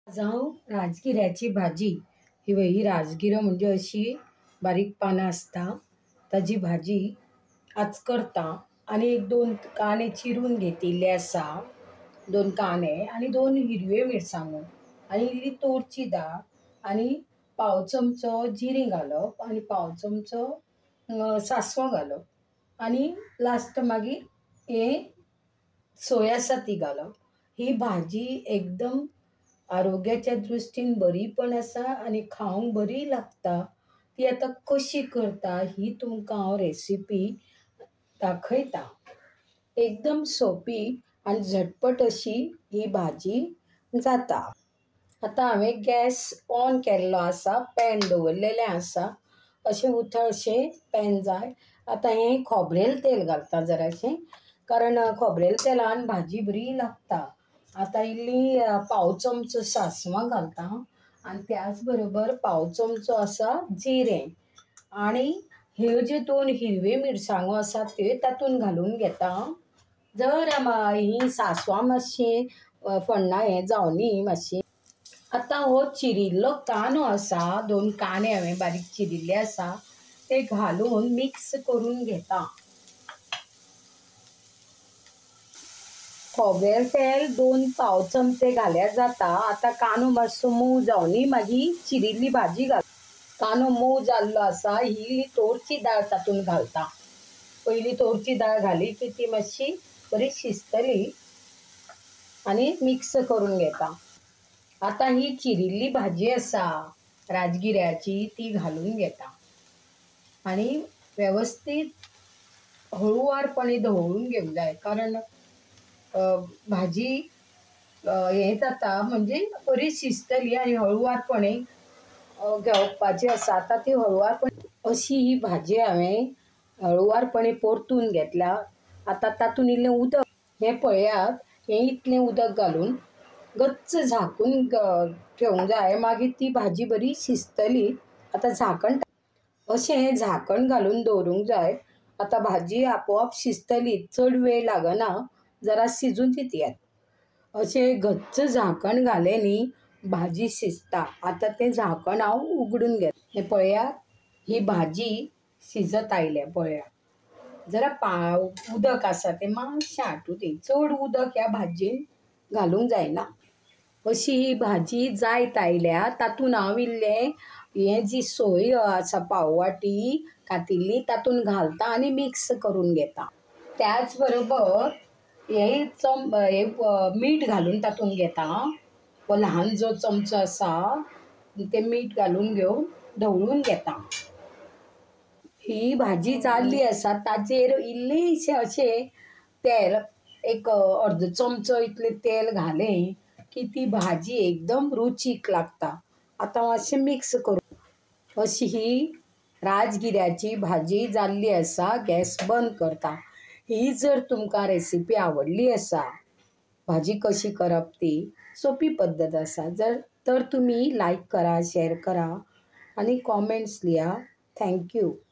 जावं राजगिऱ्याची भाजी। ही राजगिरो म्हणजे अशी बारीक पानं असता, ताजी भाजी आज करता। आणि एक दोन कांदे चिरून घेतिल्ले आसा, दोन कांदे आणि दोन हिरवे मिरसांगो आणि इल्ली तोरची दाळ आणि पाव चमचो जिरें घालप आणि पाव चमचो सांसव घालप आणि लास्ट मागीर हे सोया आसा ती घालप। ही भाजी एकदम आरोग्याच्या दृश्टीन बरी पण आसा आणि खावंक बरी लागता। ती आतां कशी करता ही तुमकां हांव रेसिपी दाखयता। एकदम सोपी आणि झटपट अशी ही भाजी जाता। आतां हांवें गॅस ऑन केल्लो आसा, पॅन दवरलेलें आसा। अशें उथळशें पॅन जाय। आतां हें खोबरेल तेल घालता जराशें, कारण खोबरेल तेलान भाजी बरी लागता। आतां इल्ली पाव चमचो सांसवां घालता आणि त्याच बरोबर पाव चमचो आसा जिरें आणि ह्यो ज्यो दोन हिरवे मिरसांगो आसा त्यो तातूंत घालून घेता। जर ही सांसवां मातशीं फण्णां हें जावनी मातशीं। आतां हो चिरिल्लो कांदो आसा, दोन कांदे हांवें बारीक चिरिल्ले आसा ते घालून मिक्स करून घेता। खोबरेल तेल 2 पाव चमचे घाल्यार जाता। आतां कांदो मातसो मोव जावनी मागीर चिरिल्ली भाजी घाल। कांदो मोव जाल्लो आसा, ही तोरची दाळ तातूंत घालता। पयलीं तोरची दाळ घाली की ती मातशी बरी शिजतली आनी मिक्स करून घेता। आतां ही चिरिल्ली भाजी आसा राजगिऱ्याची ती घालून घेता आनी वेवस्थीत हळुवारपणे ढवळून घेवंक जाय, कारण भाजी हें जाता म्हणजे बरी शिजतली आनी हळुवारपणे घेवपाची आसा। आतां ती हळुवारपणे अशी ही भाजी हांवें हळुवारपणे परतून घेतल्या। आतां तातूंत इल्लें उदक हें पळयात, हें इतलें उदक घालून गच्च झाकून ठेवूंक जाय, मागीर ती भाजी बरी शिजतली। आतां अशें झाकण घालून दवरूंक जाय। आतां भाजी आपोआप शिजतली, चड वेळ लागना, जरा शिजून दितयात। अशें घच्च झाकण घालें न्ही भाजी शिजता। आतां तें झाकण हांव उगडून घेता। हें पळयात, ही भाजी शिजत आयल्या पळयात। जरा उदक आसा तें मातशें आटूं दी, चड उदक ह्या भाजयेन घालूंक जायना। अशी ही भाजी जायत आयल्या, तातूंत हांव इल्लें हें जी सोय आसा पाव वाटी कातिल्ली तातूंत घालता आनी मिक्स करून घेता। त्याच बरोबर मीठ घालून तातूंत घेता। हो ल्हान जो चमचो आसा तें मीठ घालून घेवन ढवळून घेता। ही भाजी जाल्ली आसा, ताचेर इल्लेशें अशें तेल, एक अर्द चमचो इतलें तेल घालें की ती भाजी एकदम रुचीक लागता। आतां मातशें मिक्स करून अशी ही राजगिऱ्याची भाजी जाल्ली आसा। गॅस बंद करता। ही जर तुमकां रेसिपी आवडली आसा, भाजी कशी करप ती सोपी पद्दत आसा, तर तुम्ही लायक करा, शेअर करा आणि कॉमेंट्स लिहा। थँक्यू।